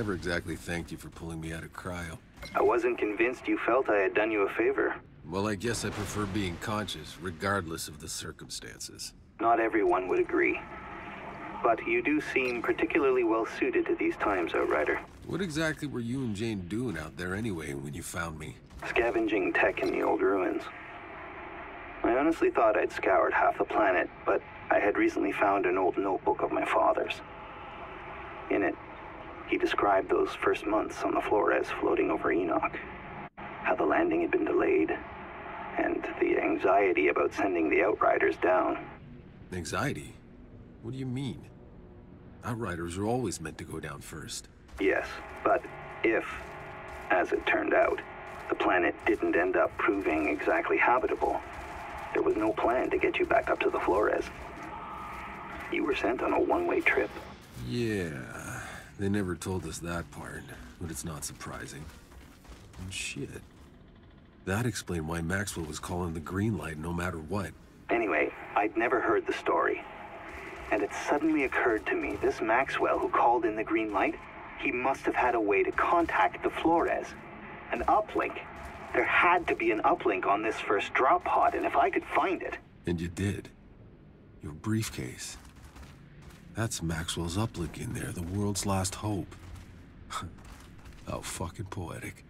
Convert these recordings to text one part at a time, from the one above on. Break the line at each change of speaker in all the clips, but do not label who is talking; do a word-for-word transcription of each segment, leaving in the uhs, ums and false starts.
Never exactly thanked you for pulling me out of cryo.
I wasn't convinced you felt I had done you a favor.
Well, I guess I prefer being conscious, regardless of the circumstances.
Not everyone would agree. But you do seem particularly well suited to these times, Outrider.
What exactly were you and Jane doing out there anyway when you found me?
Scavenging tech in the old ruins. I honestly thought I'd scoured half the planet, but I had recently found an old notebook of my father's. In it, he described those first months on the Flores floating over Enoch. How the landing had been delayed, and the anxiety about sending the Outriders down.
Anxiety? What do you mean? Outriders are always meant to go down first.
Yes, but if, as it turned out, the planet didn't end up proving exactly habitable, there was no plan to get you back up to the Flores. You were sent on a one-way trip.
Yeah, they never told us that part, but it's not surprising. And shit. That explained why Maxwell was calling the green light no matter what.
Anyway, I'd never heard the story. And it suddenly occurred to me, this Maxwell who called in the green light, he must have had a way to contact the Flores. An uplink. There had to be an uplink on this first drop pod, and if I could find it...
And you did. Your briefcase. That's Maxwell's uplink in there, the world's last hope. How fucking poetic.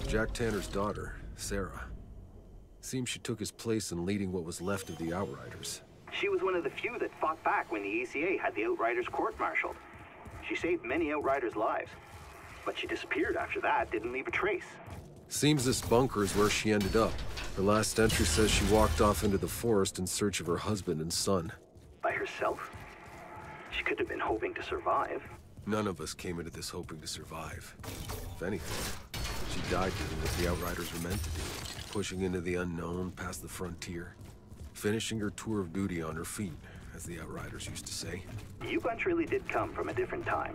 Jack Tanner's daughter, Sarah. Seems she took his place in leading what was left of the Outriders.
She was one of the few that fought back when the E C A had the Outriders court-martialed. She saved many Outriders' lives. But she disappeared after that, didn't leave a trace.
Seems this bunker is where she ended up. Her last entry says she walked off into the forest in search of her husband and son.
By herself? She could have been hoping to survive.
None of us came into this hoping to survive. If anything, she died doing what the Outriders were meant to do. Pushing into the unknown, past the frontier. Finishing her tour of duty on her feet, as the Outriders used to say.
You bunch really did come from a different time.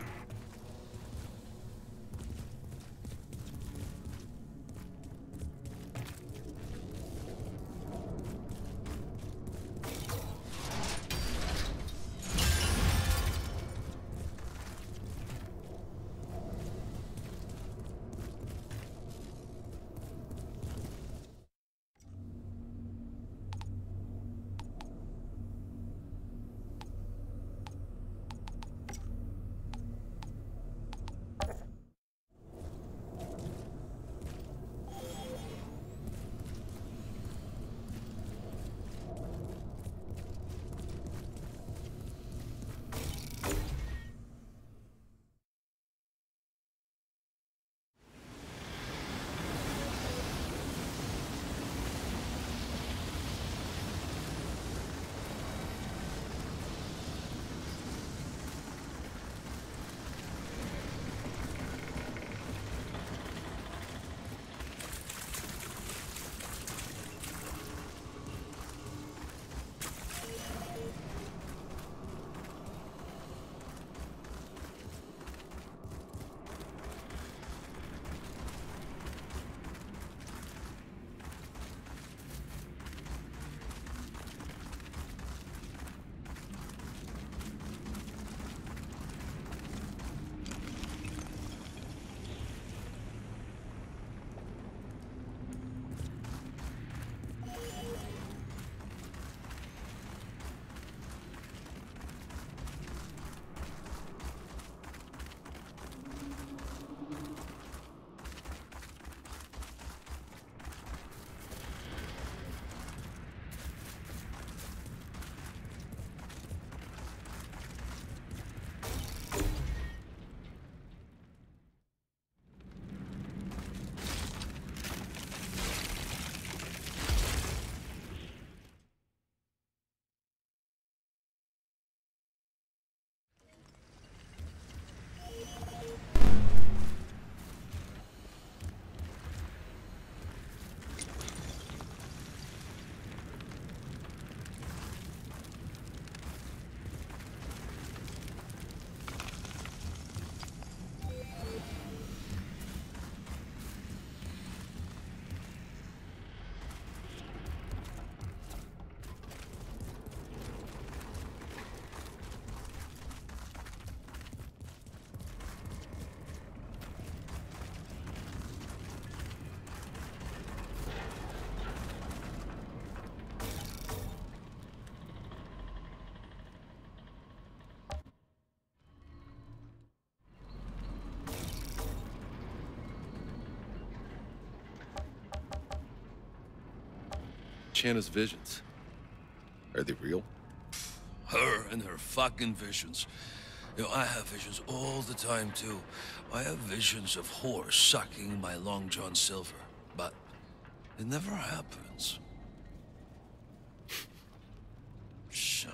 Shanna's visions. Are they real?
Her and her fucking visions. You know, I have visions all the time, too. I have visions of whores sucking my Long John Silver, but it never happens. Son.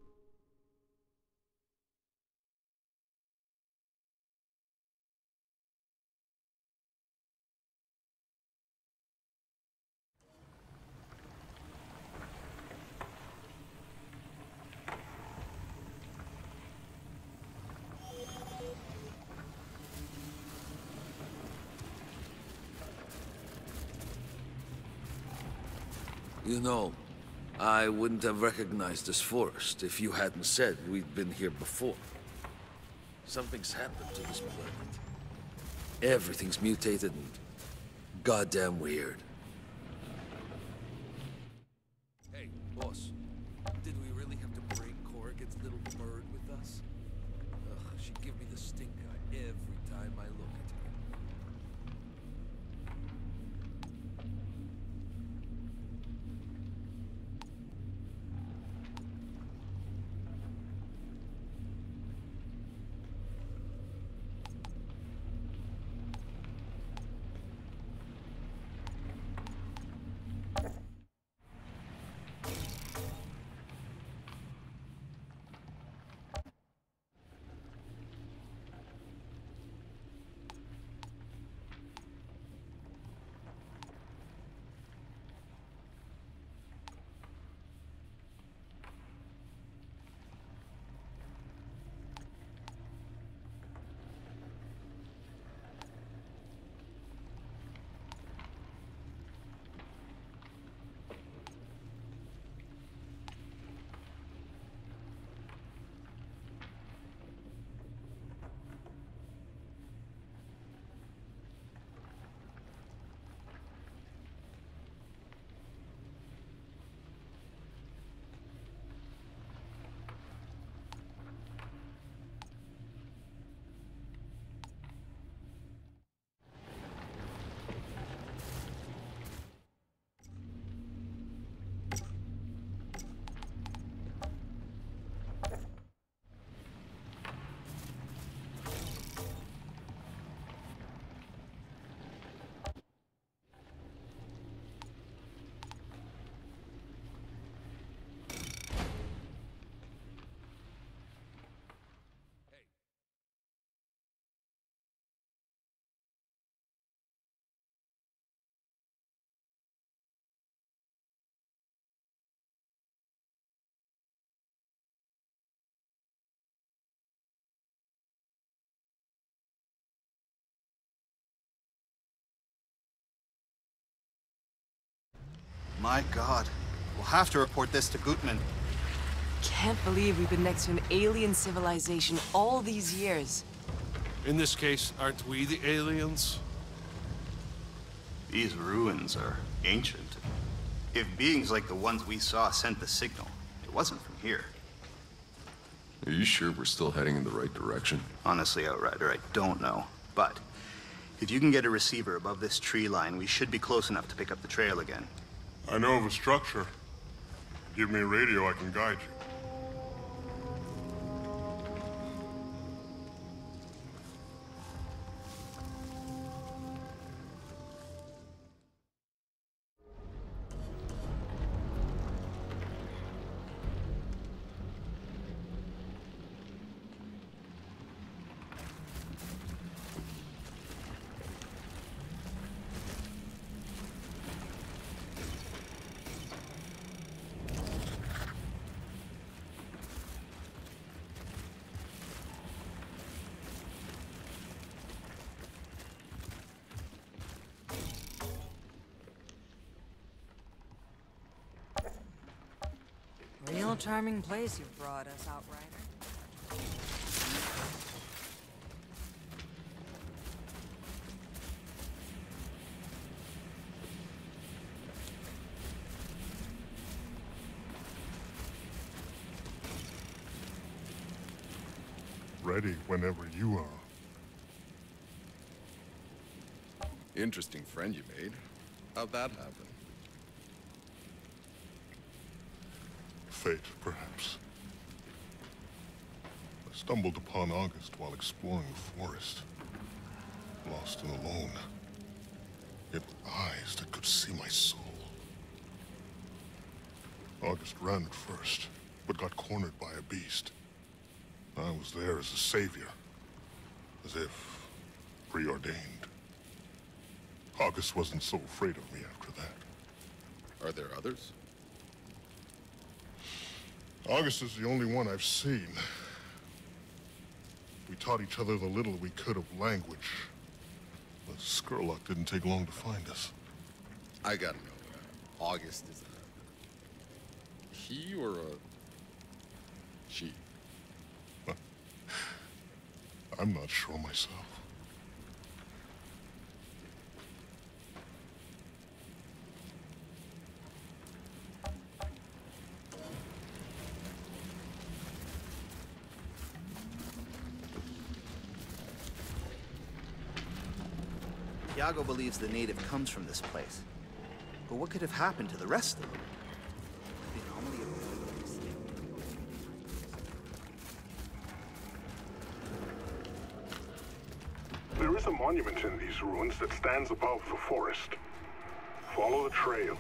You know, I wouldn't have recognized this forest if you hadn't said we'd been here before. Something's happened to this planet. Everything's mutated and goddamn weird. Hey, boss. Did we really have to bring Corrigan's little bird with us? Ugh, she'd give me the stink eye every time I look at her.
My God. We'll have to report this to Gutman.
Can't believe we've been next to an alien civilization all these years.
In this case, aren't we the aliens?
These ruins are ancient. If beings like the ones we saw sent the signal, it wasn't from here.
Are you sure we're still heading in the right direction?
Honestly, Outrider, I don't know. But if you can get a receiver above this tree line, we should be close enough to pick up the trail again.
I know of a structure. Give me a radio, I can guide you.
Real charming place you've brought us, Outrider.
Ready whenever you are.
Interesting friend you made. How'd that happen?
Fate, perhaps. I stumbled upon August while exploring the forest. Lost and alone. Yet with eyes that could see my soul. August ran at first, but got cornered by a beast. I was there as a savior, as if preordained. August wasn't so afraid of me after that.
Are there others?
August is the only one I've seen. We taught each other the little we could of language. The Skurlock didn't take long to find us.
I gotta know, uh, August is a he or a she?
I'm not sure myself.
Iago believes the native comes from this place. But what could have happened to the rest of them? The anomaly of
There is a monument in these ruins that stands above the forest. Follow the trail.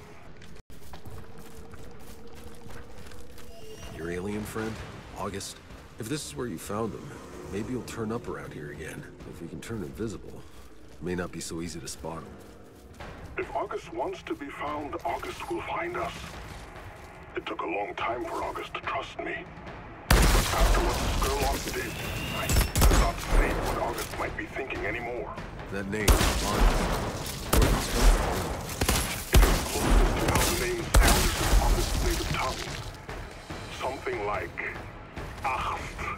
Your alien friend, August? If this is where you found him, maybe he'll turn up around here again. If he can turn invisible, it may not be so easy to spot him.
If August wants to be found, August will find us. It took a long time for August to trust me. After what Skurlock did, I cannot say what August might be thinking anymore.
That name, August. Where did it come from?
It is closest to how the name sounds in August's native tongue. Something like Acht.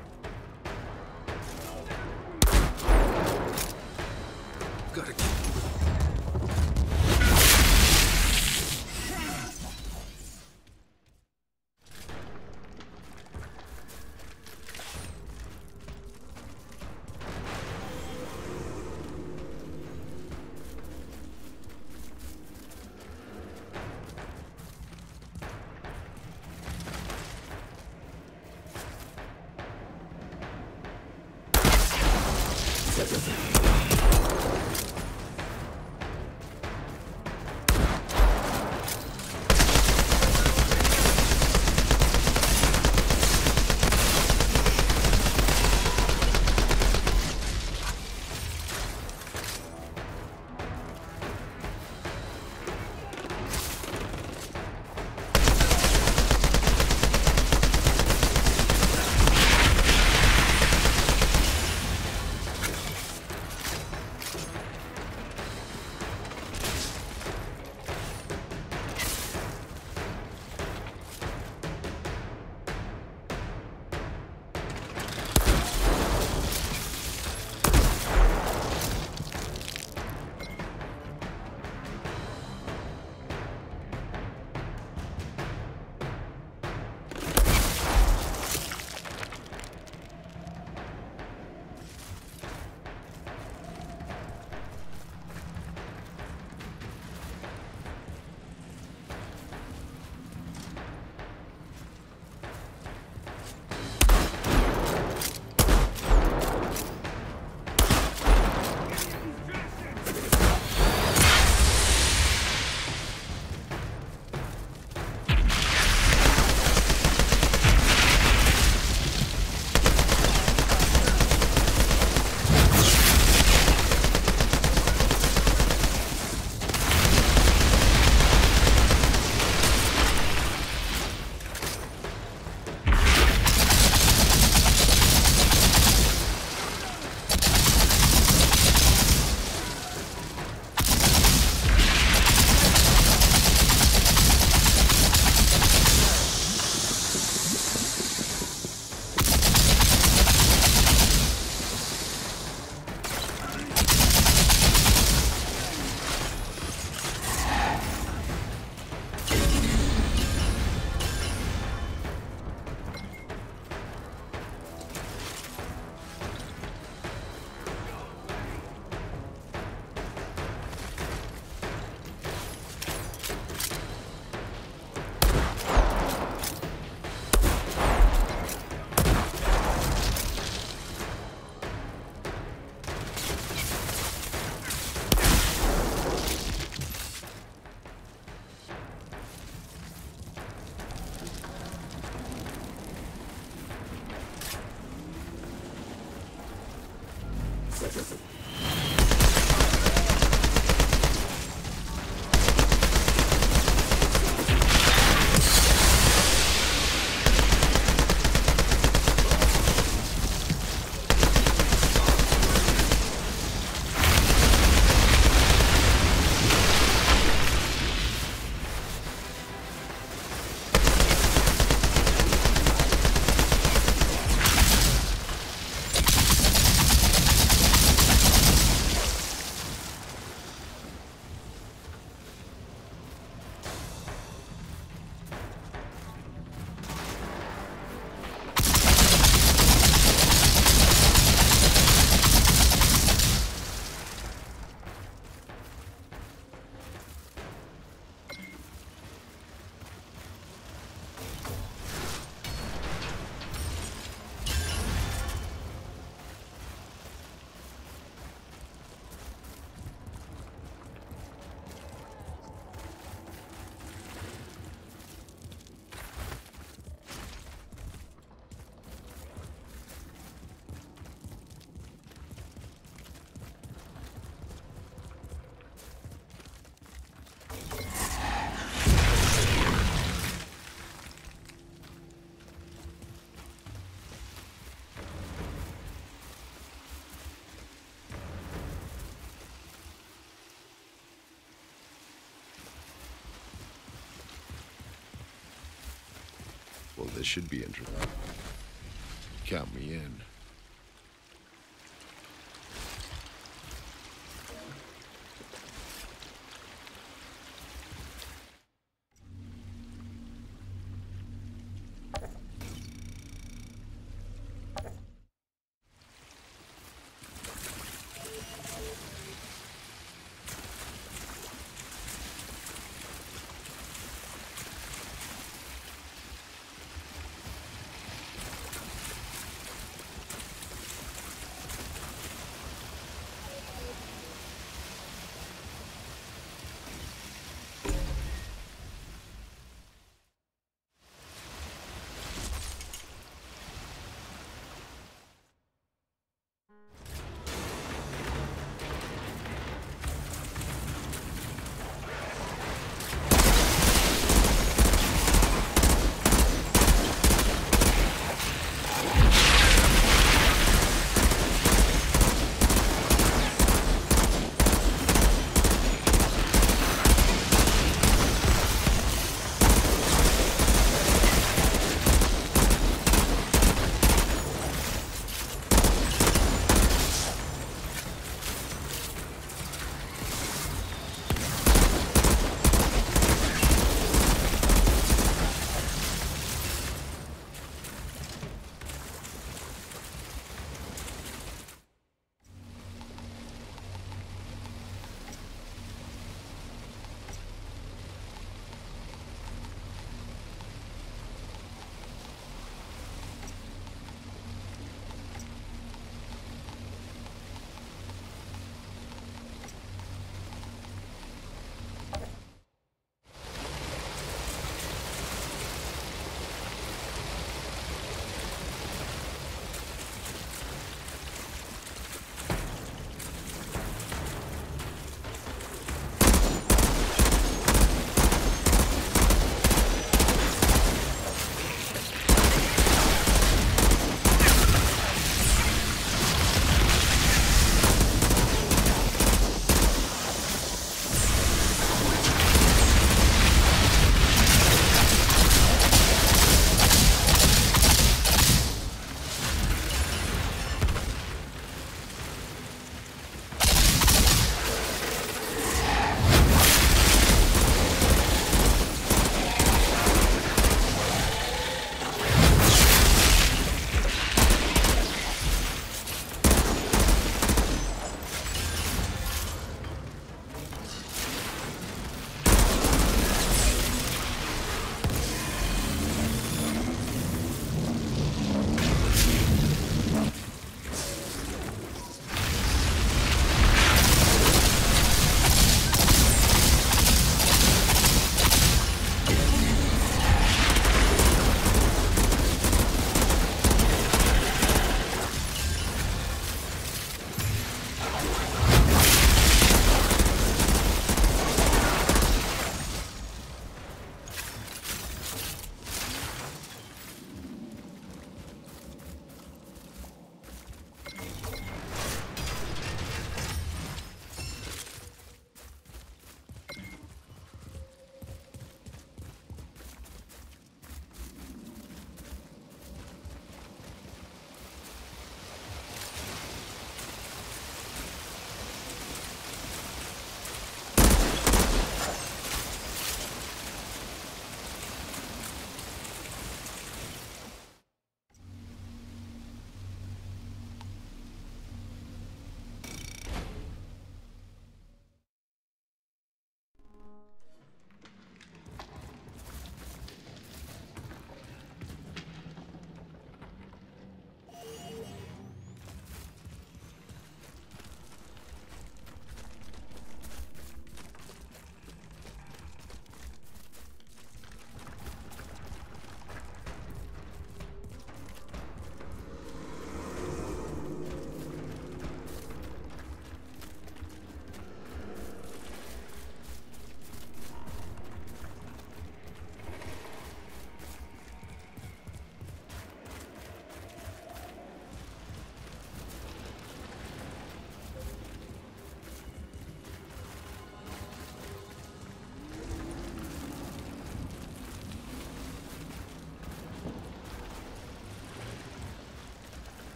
Gotta keep
Well, this should be interesting. Count me in.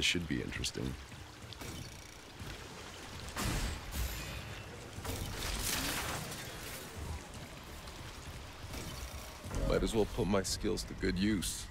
should be interesting. Might as well put my skills to good use.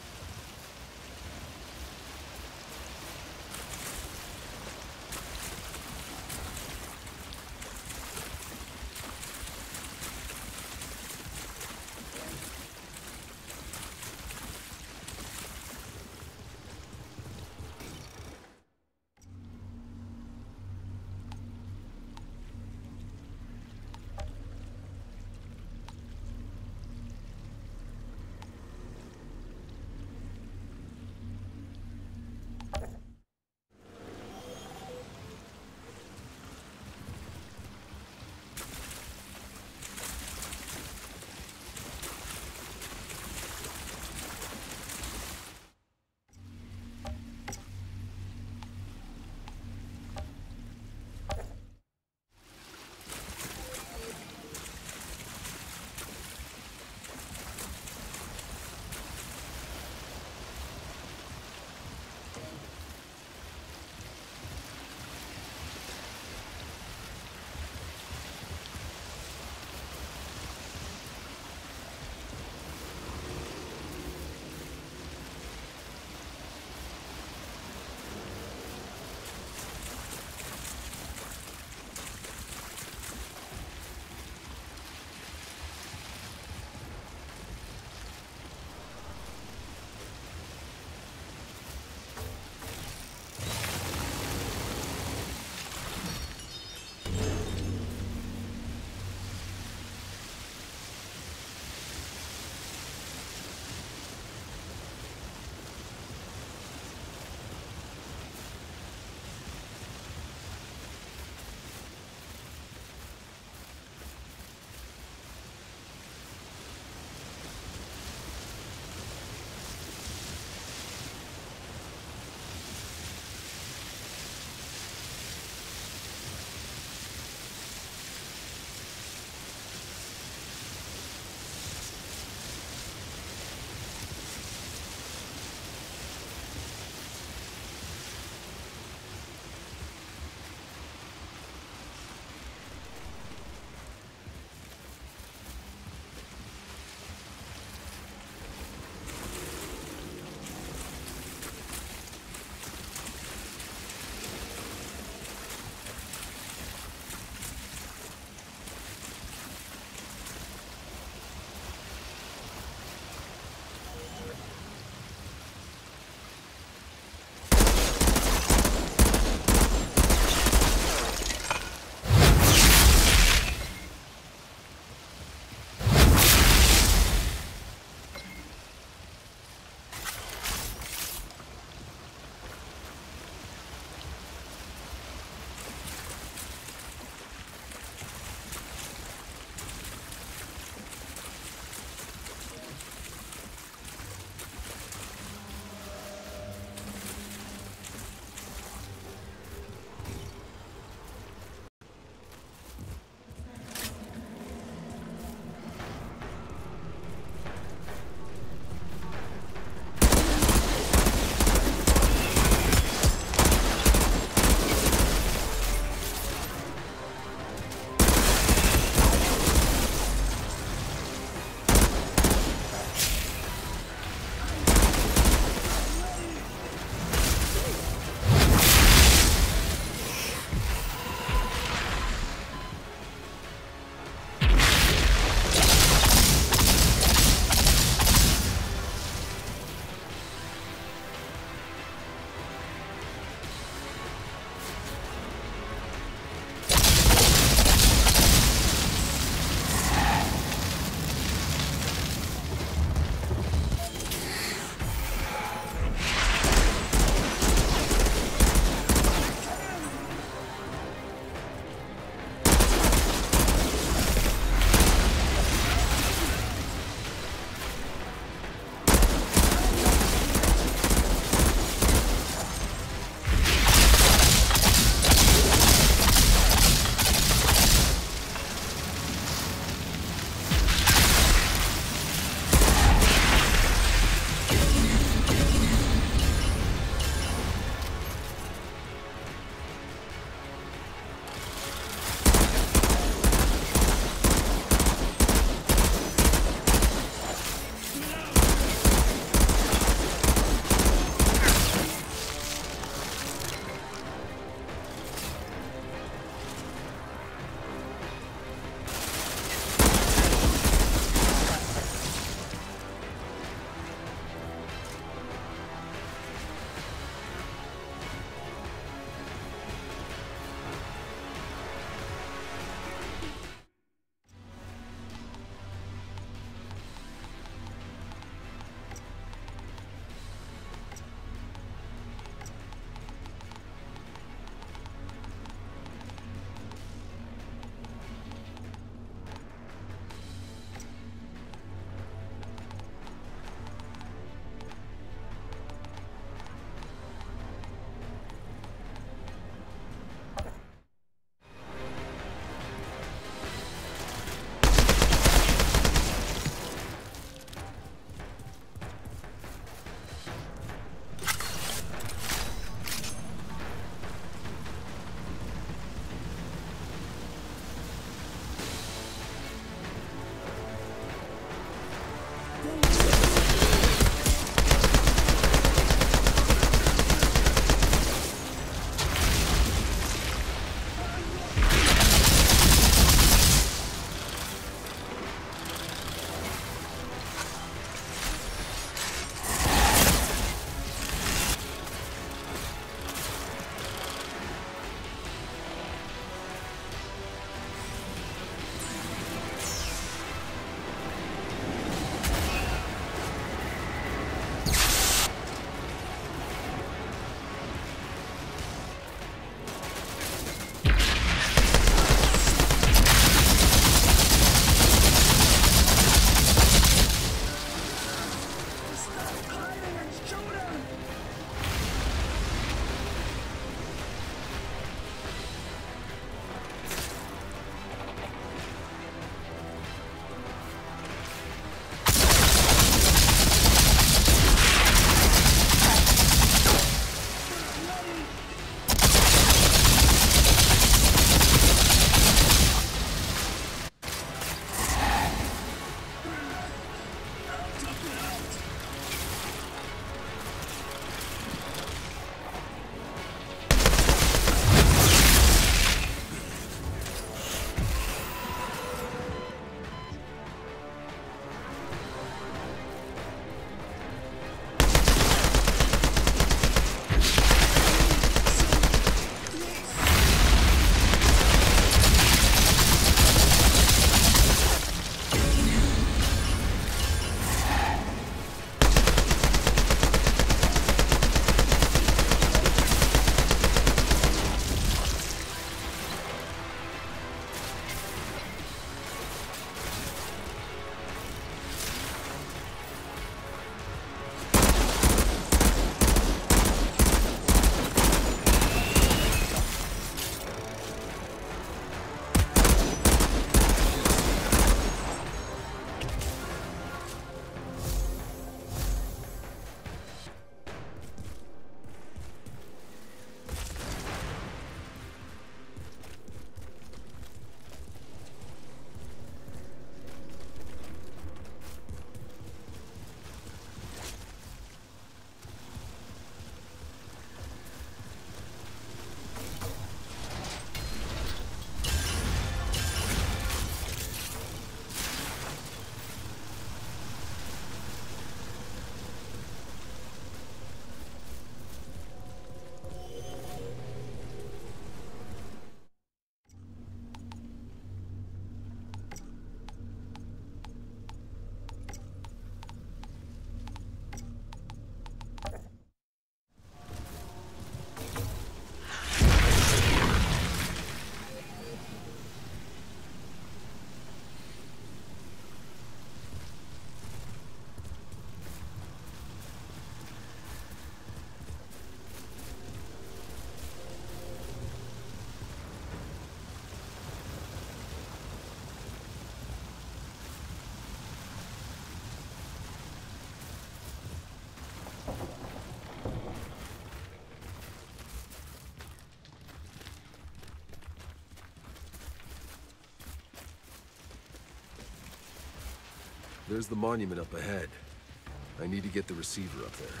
There's the monument up ahead. I need to get the receiver up there.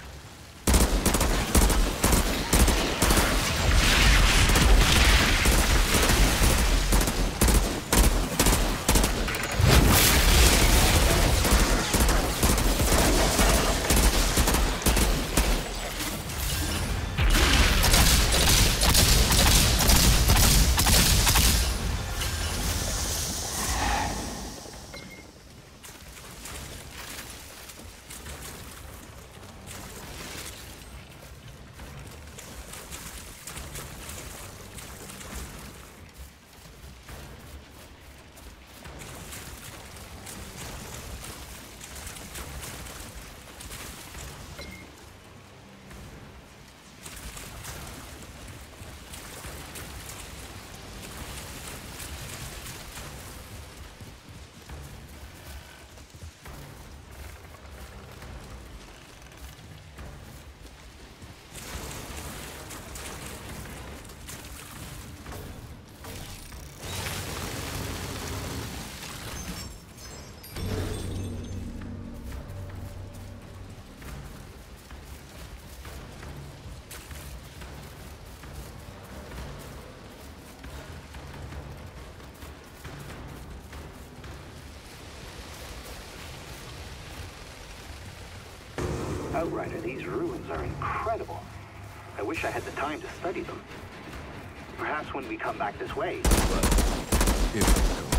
Outrider, these ruins are incredible. I wish I had the time to study them. Perhaps when we come back this way.
But if we come back.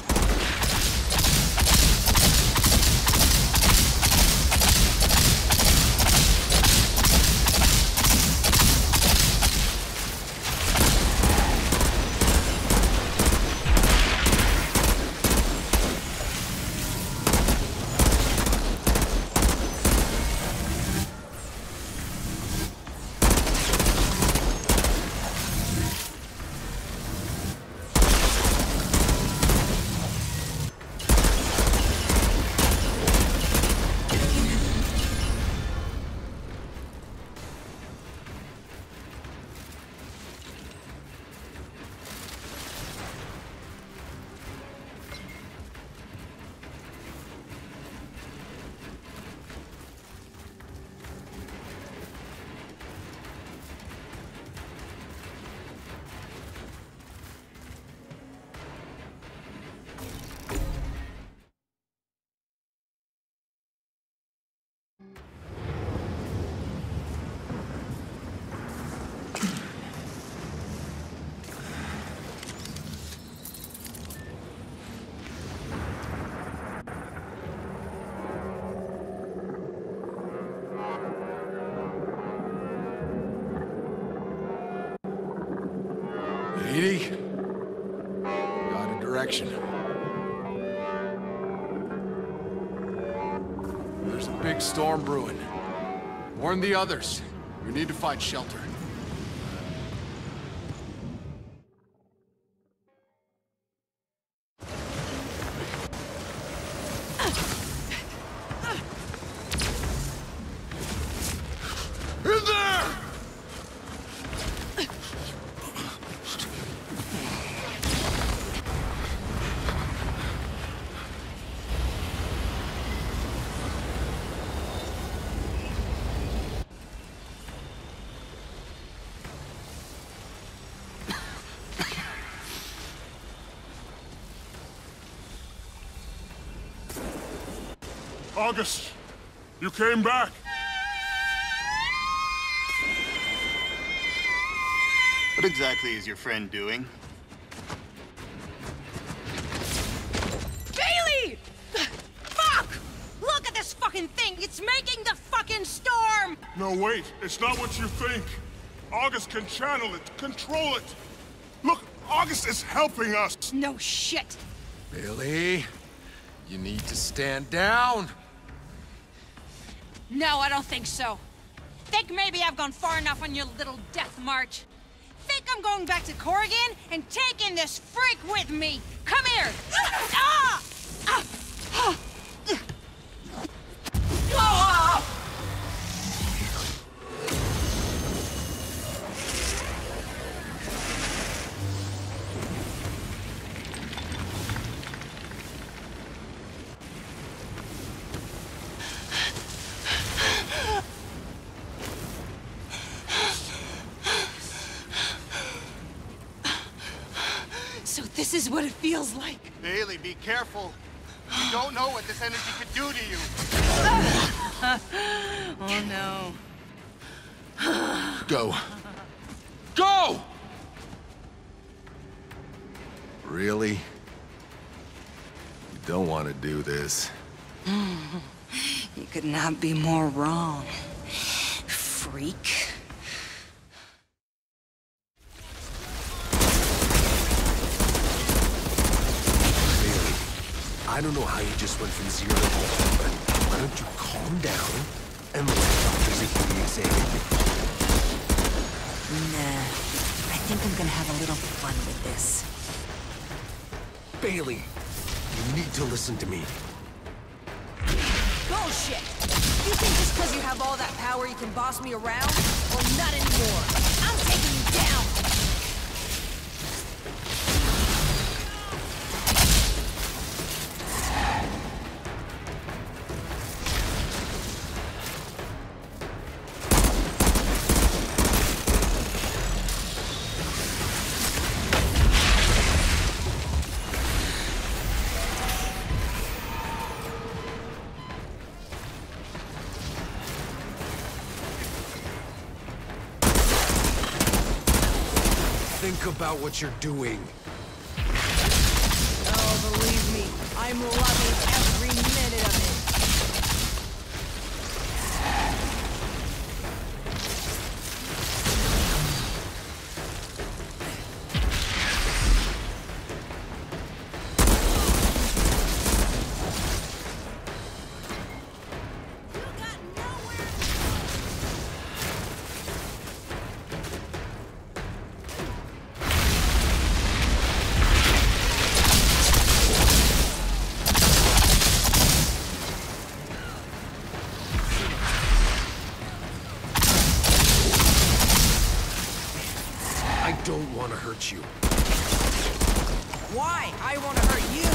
Edie? Got a direction. There's a big storm brewing. Warn the others. We need to find shelter. In there!
August, you came back.
What exactly is your friend doing?
Bailey! Fuck! Look at this fucking thing! It's making the fucking storm!
No, wait. It's not what you think. August can channel it, control it. Look, August is helping us.
No shit.
Billy, you need to stand down.
No, I don't think so. Think maybe I've gone far enough on your little death march. Think I'm going back to Corrigan and taking this freak with me. Come here. Ah! Ah! Ah! Ah!
This is what it feels like.
Bailey, be careful. You don't know what this energy could do to you.
Oh no.
Go. Go!
Really? You don't want to do this.
You could not be more wrong, freak.
Bailey, I don't know how you just went from zero to one, but why don't you calm down and let Doctor Zahiri examine you?
Nah, I think I'm gonna have a little fun with this.
Bailey, you need to listen to me.
Bullshit! You think just because you have all that power you can boss me around? Well, not anymore. I'm taking you down!
Think about what you're doing.
Oh, believe me, I'm loving every minute of it.
I don't want to hurt you.
Why? I want to hurt you.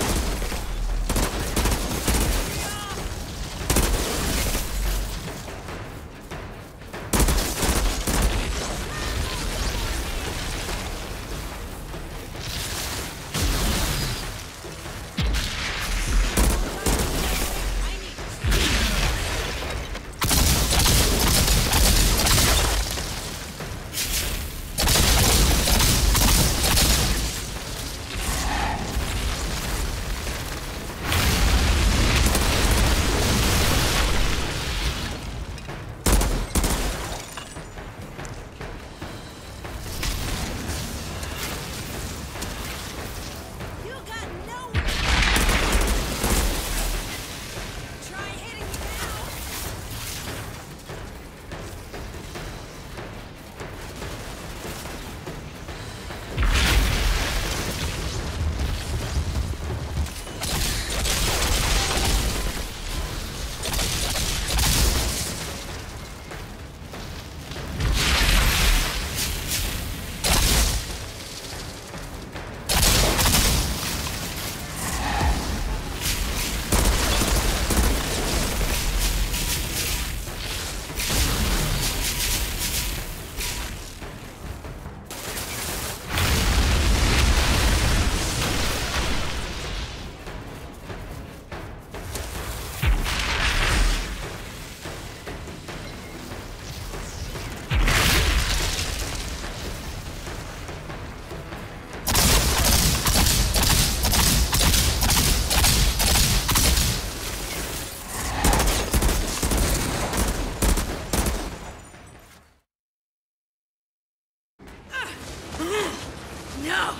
No!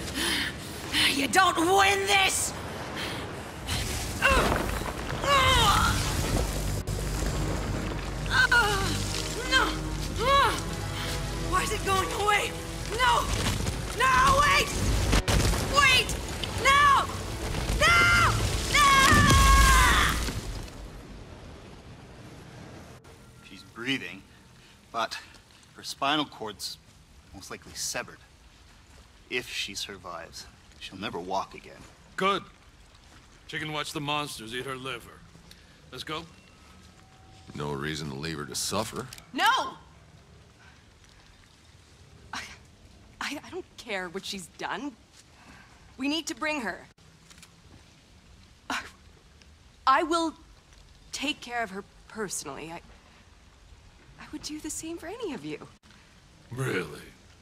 You don't win this! No! Why is it going away? No! No, wait! Wait! No! No! No!
She's breathing, but her spinal cord's most likely severed. If she survives, she'll never walk again.
Good. She can watch the monsters eat her liver. Let's go.
No reason to leave her to suffer.
No! I, I, I don't care what she's done.
We need to bring her. I will take care of her personally. I... I would do the same for any of you.
Really?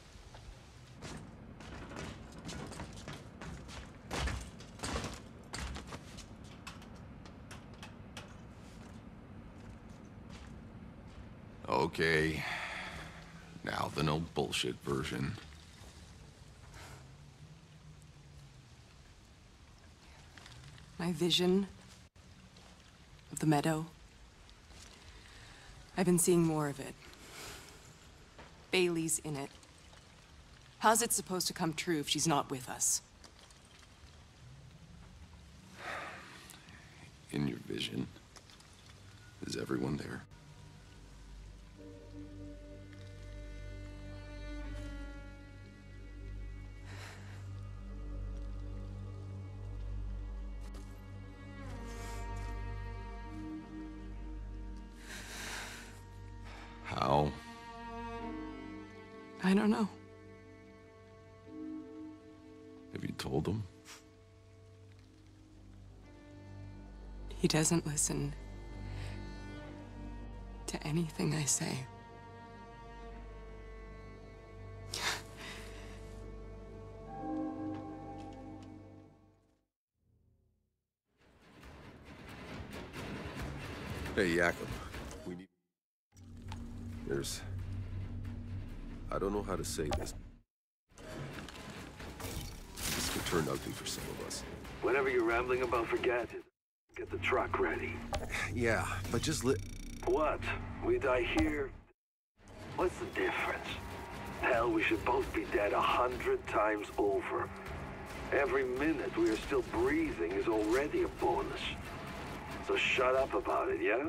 Okay. Now the no bullshit version.
My vision of the meadow. I've been seeing more of it. Bailey's in it. How's it supposed to come true if she's not with us?
In your vision, is everyone there? How?
I don't know.
Have you told him?
He doesn't listen to anything I say.
Hey, Yakum. We need... There's... I don't know how to say this. This could turn ugly for some of us.
Whatever you're rambling about, forget it. Get the truck ready.
Yeah, but just li-
What? We die here? What's the difference? Hell, we should both be dead a hundred times over. Every minute we are still breathing is already a bonus. So shut up about it, yeah?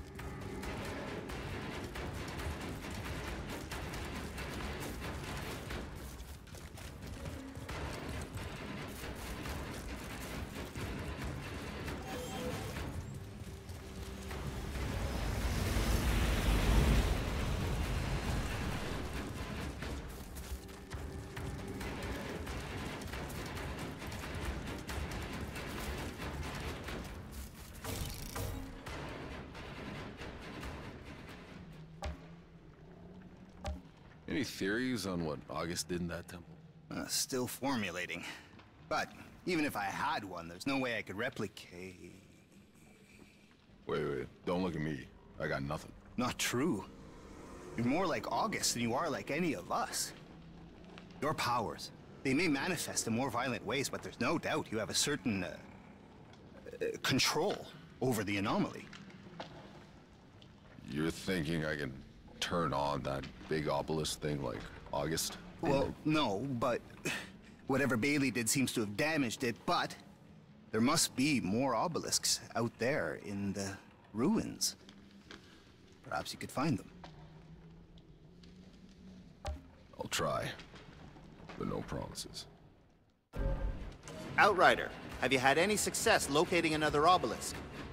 Any theories on what August did in that temple?
Uh, still formulating. But even if I had one, there's no way I could replicate...
Wait, wait, don't look at me. I got nothing.
Not true. You're more like August than you are like any of us. Your powers, they may manifest in more violent ways, but there's no doubt you have a certain uh, uh, control over the anomaly.
You're thinking I can turn on that big obelisk thing like August?
Well, no, but whatever Bailey did seems to have damaged it, but there must be more obelisks out there in the ruins. Perhaps you could find them.
I'll try, but no promises.
Outrider, have you had any success locating another obelisk?